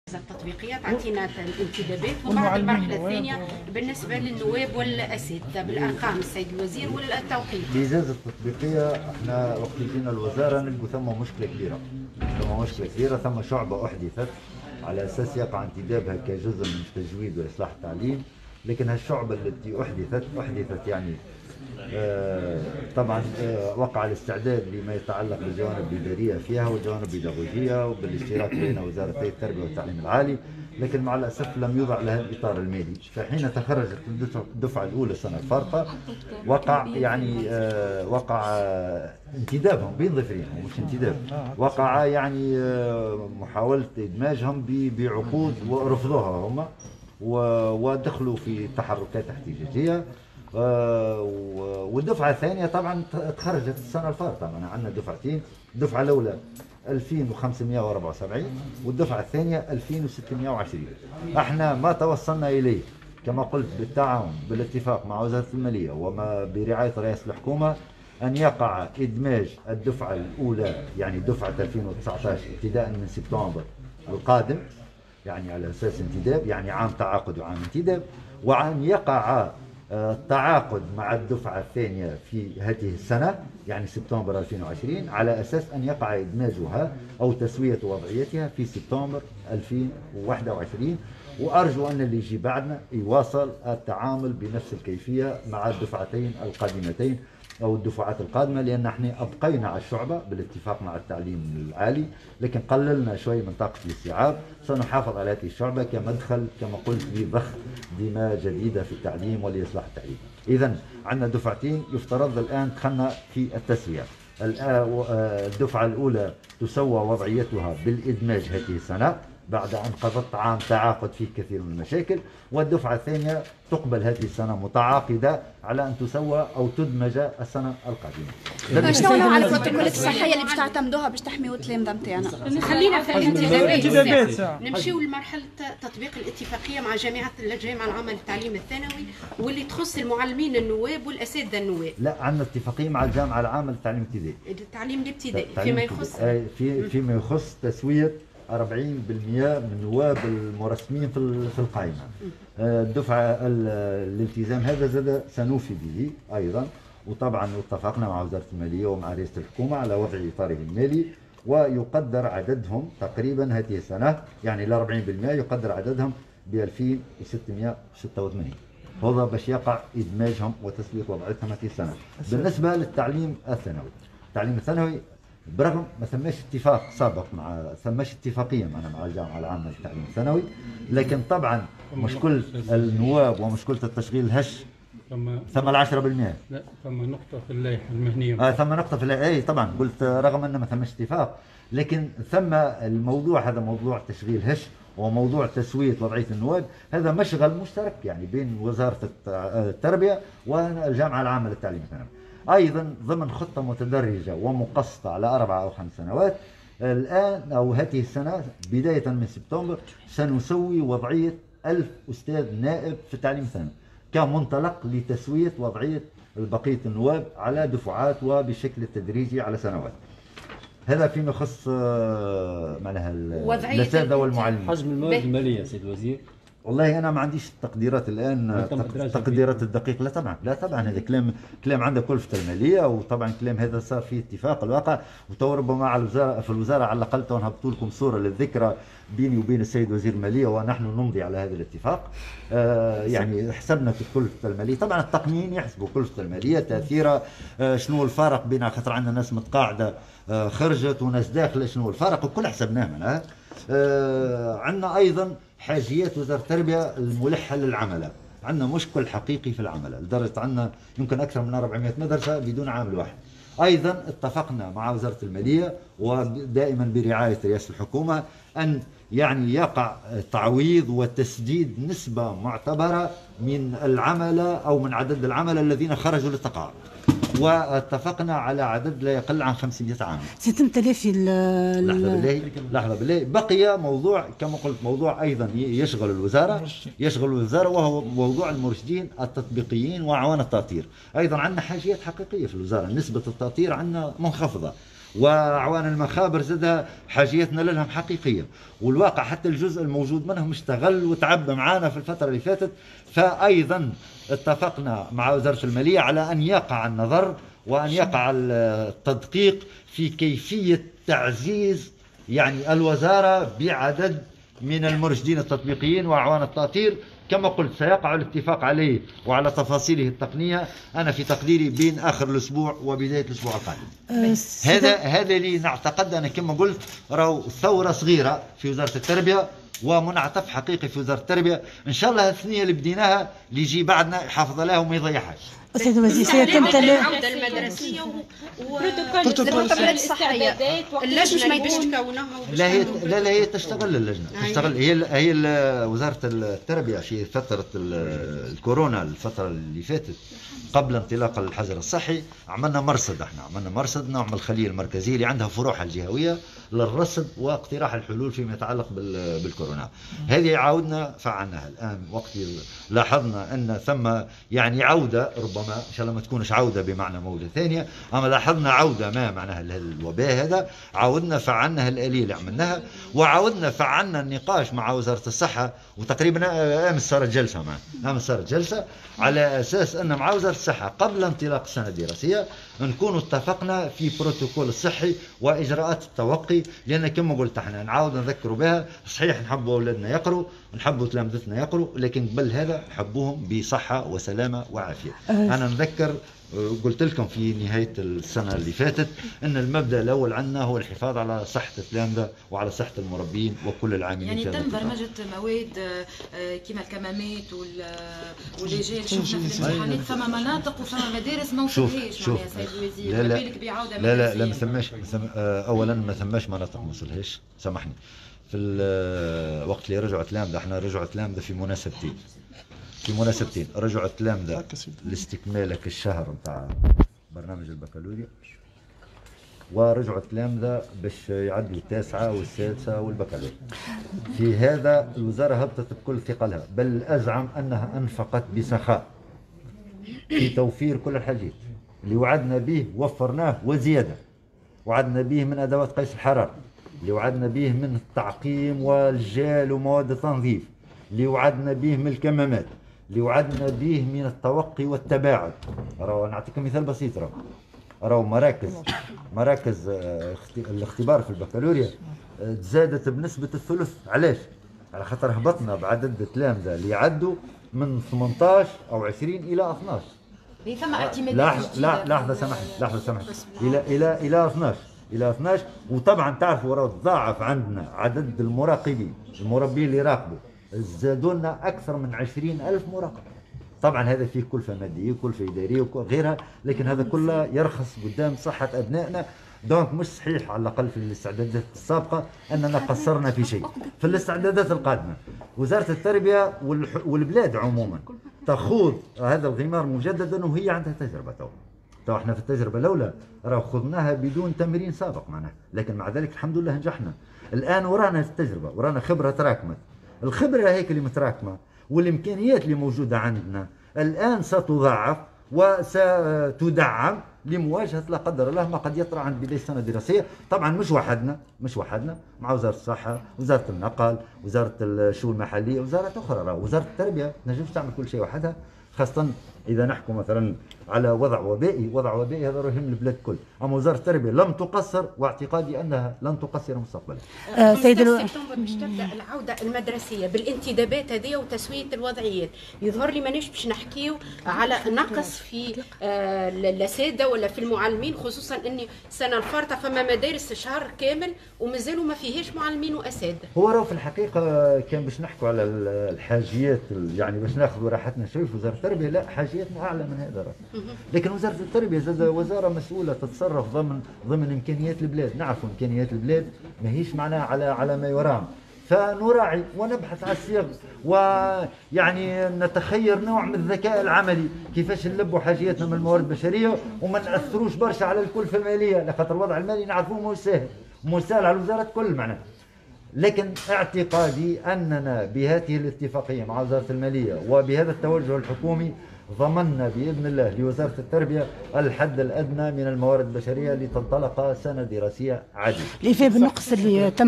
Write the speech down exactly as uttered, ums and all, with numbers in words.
التطبيقية تعطينا الانتدابات، ومن بعد المرحلة الثانية بالنسبة للنواب والأساتذة بالأرقام السيد الوزير والتوقيت. الإجازة التطبيقية احنا وقت جينا الوزارة نلقوا ثم مشكلة كبيرة، ثم مشكلة كبيرة، ثم شعبة أحدثت على أساس يقع انتدابها كجزء من التجويد وإصلاح التعليم، لكن هالشعبة التي أحدثت أحدثت يعني آه طبعا آه وقع الاستعداد لما يتعلق بالجوانب الإدارية فيها والجوانب البيداغوجية وبالاشتراك بين وزارتي التربية والتعليم العالي، لكن مع الأسف لم يوضع لها الإطار المالي. فحين تخرجت الدفعة الأولى السنة الفارطة وقع يعني آه وقع آه انتدابهم بين ظفرين مش انتداب، وقع يعني آه محاولة إدماجهم بعقود ورفضوها هم ودخلوا في تحركات احتجاجية. آه والدفعة الثانية طبعا تخرجت السنة الفارطة، معنا عندنا دفعتين، الدفعة الأولى ألفين وخمسمائة وأربعة وسبعين والدفعة الثانية ألفين وستمائة وعشرين. احنا ما توصلنا إليه كما قلت بالتعاون بالاتفاق مع وزارة المالية وما برعاية رئاسة الحكومة أن يقع إدماج الدفعة الأولى يعني دفعة ألفين وتسعة عشر ابتداء من سبتمبر القادم، يعني على أساس انتداب يعني عام تعاقد وعام انتداب، وأن يقع التعاقد مع الدفعة الثانية في هذه السنة يعني سبتمبر ألفين وعشرين على أساس أن يقع إدماجها أو تسوية وضعيتها في سبتمبر ألفين وواحد وعشرين. وأرجو أن اللي يجي بعدنا يواصل التعامل بنفس الكيفية مع الدفعتين القادمتين أو الدفعات القادمة، لأن احنا أبقينا على الشعبة بالاتفاق مع التعليم العالي، لكن قللنا شوي من طاقة الاستيعاب. سنحافظ على هذه الشعبة كمدخل كما قلت لضخ دماء جديدة في التعليم ولإصلاح التعليم. إذا عندنا دفعتين يفترض الآن دخلنا في التسوية. الدفعة الأولى تسوى وضعيتها بالإدماج هذه السنة بعد أن قضت عام تعاقد فيه كثير من المشاكل، والدفعة الثانية تقبل هذه السنة متعاقدة على أن تسوى أو تدمج السنة القادمة. شنو نوع البروتوكولات الصحية اللي باش تعتمدوها باش تحميوا التلامذة نتاعنا؟ خلينا في الانتدابات نمشيو لمرحلة تطبيق الاتفاقية مع جامعة الجامعة العامة للتعليم الثانوي واللي تخص المعلمين النواب والأساتذة النواب. لا عندنا اتفاقية مع الجامعة العامة للتعليم الابتدائي. التعليم الابتدائي فيما يخص في فيما يخص تسوية أربعين بالمئة من النواب المرسمين في القائمة. الدفعة الالتزام هذا زاد سنوفي به أيضا، وطبعا اتفقنا مع وزارة المالية ومع رئاسة الحكومة على وضع إطاره المالي، ويقدر عددهم تقريبا هذه السنة يعني ال أربعين بالمئة يقدر عددهم ب ألفين وستمائة وستة وثمانين، هذا باش يقع إدماجهم وتسوية وضعيتهم هذه السنة. بالنسبة للتعليم الثانوي، التعليم الثانوي برغم ما ثماش اتفاق سابق مع ثماش اتفاقيه معنا مع الجامعه العامه للتعليم الثانوي، لكن طبعا مشكله النواب ومشكله التشغيل الهش ثم ال عشرة بالمئة. لا ثم نقطه في اللائحه المهنيه. اه ثم نقطه في اللائحه، اي طبعا قلت رغم ان ما ثماش اتفاق، لكن ثم الموضوع هذا موضوع تشغيل هش وموضوع تسويه وضعيه النواب، هذا مشغل مشترك يعني بين وزاره التربيه والجامعه العامه للتعليم الثانوي. أيضا ضمن خطة متدرجة ومقسطة على أربع أو خمس سنوات، الآن أو هذه السنة بداية من سبتمبر سنسوي وضعية ألف أستاذ نائب في التعليم الثانوي كمنطلق لتسوية وضعية بقية النواب على دفعات وبشكل تدريجي على سنوات. هذا فيما يخص معناها الأساتذة والمعلمين. حجم الموارد المالية سيد الوزير؟ والله انا ما عنديش التقديرات الان التقديرات الدقيقه. لا طبعا لا طبعا هذا كلام كلام عنده كلفه الماليه، وطبعا كلام هذا صار فيه اتفاق الواقع، وتو ربما على الوزاره في الوزاره على الاقل تو نهبطوا لكم صوره للذكرى بيني وبين السيد وزير الماليه ونحن نمضي على هذا الاتفاق. آه يعني حسبنا في الكلفه الماليه، طبعا التقنيين يحسبوا كلفه الماليه تاثيرها، آه شنو الفارق بين خاطر عندنا ناس متقاعده آه خرجت وناس داخله، شنو الفارق وكل حسبناه معناها. آه عندنا ايضا حاجيات وزارة التربية الملحة للعملة، عندنا مشكل حقيقي في العملة لدرجة عندنا يمكن أكثر من أربعمائة مدرسة بدون عامل واحد. أيضا اتفقنا مع وزارة المالية ودائما برعاية رئاسة الحكومة أن يعني يقع تعويض وتسديد نسبة معتبرة من العملة أو من عدد العملة الذين خرجوا للتقاعد، واتفقنا على عدد لا يقل عن خمسمائة عامل. ستم تلافي لحظة بالله لحظة بالله بقي موضوع كما قلت موضوع أيضا يشغل الوزارة يشغل الوزارة وهو موضوع المرشدين التطبيقيين وأعوان التأطير. أيضا عندنا حاجيات حقيقية في الوزارة، نسبة التأطير عندنا منخفضة، وأعوان المخابر زادها حاجيتنا لهم حقيقية، والواقع حتى الجزء الموجود منهم اشتغل وتعبى معانا في الفترة اللي فاتت. فأيضا اتفقنا مع وزارة المالية على أن يقع النظر وأن يقع التدقيق في كيفية تعزيز يعني الوزارة بعدد من المرشدين التطبيقيين وأعوان التأطير. كما قلت سيقع الاتفاق عليه وعلى تفاصيله التقنية أنا في تقديري بين آخر الأسبوع وبداية الأسبوع القادم. هذا هذا اللي نعتقد أنا كما قلت راهو ثورة صغيرة في وزارة التربية ومنعطف حقيقي في وزارة التربية. إن شاء الله الثنية اللي بديناها اللي يجي بعدنا يحافظ عليها وما يضيعهاش. أستاذ الوزير سيتم العودة المدرسية وبروتوكول الصحية اللجنة اللي باش تكونها. لا هي لا لا هي تشتغل اللجنة تشتغل هي هي وزارة التربية في فترة الكورونا الفترة اللي فاتت قبل انطلاق الحجر الصحي عملنا مرصد احنا عملنا مرصد نوع من الخلية المركزية اللي عندها فروعها الجهوية للرصد واقتراح الحلول فيما يتعلق بالكورونا. هذه عاودنا فعلناها الآن وقت لاحظنا أن ثم يعني عودة ربما إن شاء الله ما تكونش عودة بمعنى موجة ثانية أما لاحظنا عودة ما معناها الوباء هذا عاودنا فعلنا الآلية اللي عملناها وعاودنا فعلنا النقاش مع وزارة الصحة وتقريبا أمس صارت جلسة معنا أمس صارت جلسة على أساس أن مع وزارة الصحة قبل انطلاق السنة الدراسية نكون اتفقنا في بروتوكول الصحي وإجراءات التوقي لأن كما قلت احنا نعاود نذكروا بها. صحيح نحبوا أولادنا يقروا نحبوا تلامذتنا يقروا لكن قبل هذا نحبوهم بصحة وسلامة وعافية. أنا نذكر قلت لكم في نهاية السنة اللي فاتت أن المبدأ الأول عندنا هو الحفاظ على صحة التلامذة وعلى صحة المربين وكل العاملين. يعني تم برمجة مواد كما الكمامات والرجال شفنا في الامتحانات فما مناطق وفما مدارس ما وصلهاش معناها سيد الوزير. لا لا بعودة لا لا لا ما ثماش أولا ما ثماش مناطق ما وصلهاش سامحني. في الوقت اللي رجعوا تلامذة احنا رجعوا تلامذة في مناسبتين في مناسبتين رجعوا التلامذة لاستكمالك الشهر نتاع برنامج البكالوريا ورجعوا التلامذة باش يعدوا التاسعة والسادسة والبكالوريا. في هذا الوزارة هبطت بكل ثقلها بل أزعم أنها أنفقت بسخاء في توفير كل الحاجات اللي وعدنا به وفرناه وزيادة. وعدنا به من أدوات قيس الحرارة اللي وعدنا به من التعقيم والجال ومواد التنظيف اللي وعدنا به من الكمامات اللي وعدنا به من التوقي والتباعد. راهو نعطيكم مثال بسيط راهو راهو مراكز مراكز الاختبار في البكالوريا تزادت بنسبة الثلث. علاش؟ على خاطر هبطنا بعدد التلامذة اللي يعدوا من ثمانية عشر أو عشرين إلى اثناش. ثم اعتمادات لا لحظة سامحني لحظة سامحني إلى إلى إلى اثناش إلى اثناش. وطبعا تعرفوا راهو تضاعف عندنا عدد المراقبين المربين اللي يراقبوا زادوا لنا أكثر من عشرين ألف مراقب. طبعا هذا فيه كلفة مادية وكلفة إدارية وغيرها لكن هذا كله يرخص قدام صحة أبنائنا. دونك مش صحيح على الأقل في الاستعدادات السابقة أننا قصرنا في شيء. في الاستعدادات القادمة وزارة التربية والبلاد عموما تخوض هذا الغمار مجددا وهي عندها تجربة تو. تو احنا في التجربة الأولى راه خذناها بدون تمرين سابق معناها لكن مع ذلك الحمد لله نجحنا. الآن ورانا التجربة ورانا خبرة تراكمت. الخبرة هيك اللي متراكمة والإمكانيات اللي موجودة عندنا الآن ستضاعف وستدعم لمواجهة لا قدر الله ما قد يطرأ عند بداية السنة الدراسية. طبعا مش وحدنا مش وحدنا مع وزارة الصحة وزارة النقل وزارة الشؤون المحلية وزارة أخرى. وزارة التربية تنجمش تعمل كل شيء وحدها خاصة إذا نحكم مثلا على وضع وبائي. وضع وبائي هذا يهم البلاد الكل. أما وزارة التربية لم تقصر واعتقادي أنها لن تقصر مستقبلا. آه سيد الو... سبتمبر باش تبدا العوده المدرسيه بالانتدابات هذه وتسويه الوضعيات. يظهر لي مانيش باش نحكيو على نقص في آه الاساتذه ولا في المعلمين خصوصا اني السنه الفارطه فما مدارس شهر كامل ومازالوا ما فيهاش معلمين واساتذه. هو راه في الحقيقه كان باش نحكوا على الحاجيات يعني باش ناخذوا راحتنا شوي في وزاره التربيه لا حاجياتنا اعلى من هذا راه. لكن وزاره التربيه زاد وزاره مسؤوله تتصرف ضمن ضمن امكانيات البلاد. نعرفوا امكانيات البلاد ماهيش معناها على على ما يرام فنراعي ونبحث على الصيغ ويعني نتخير نوع من الذكاء العملي كيفاش نلبوا حاجياتنا من الموارد البشريه وما ناثروش برشا على الكلفه الماليه لخاطر الوضع المالي نعرفوه مو سهل مو سهل على الوزارات كل معناها. لكن اعتقادي اننا بهذه الاتفاقيه مع وزاره الماليه وبهذا التوجه الحكومي ضمننا بإذن الله لوزارة التربية الحد الأدنى من الموارد البشرية لتنطلق سنة دراسية عادلة. لإيفاء بالنقص اللي تم